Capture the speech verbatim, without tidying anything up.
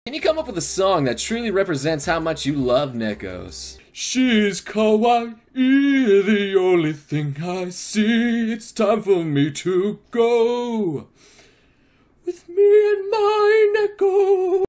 Can you come up with a song that truly represents how much you love Nekos? She's kawaii, the only thing I see. It's time for me to go with me and my Neko.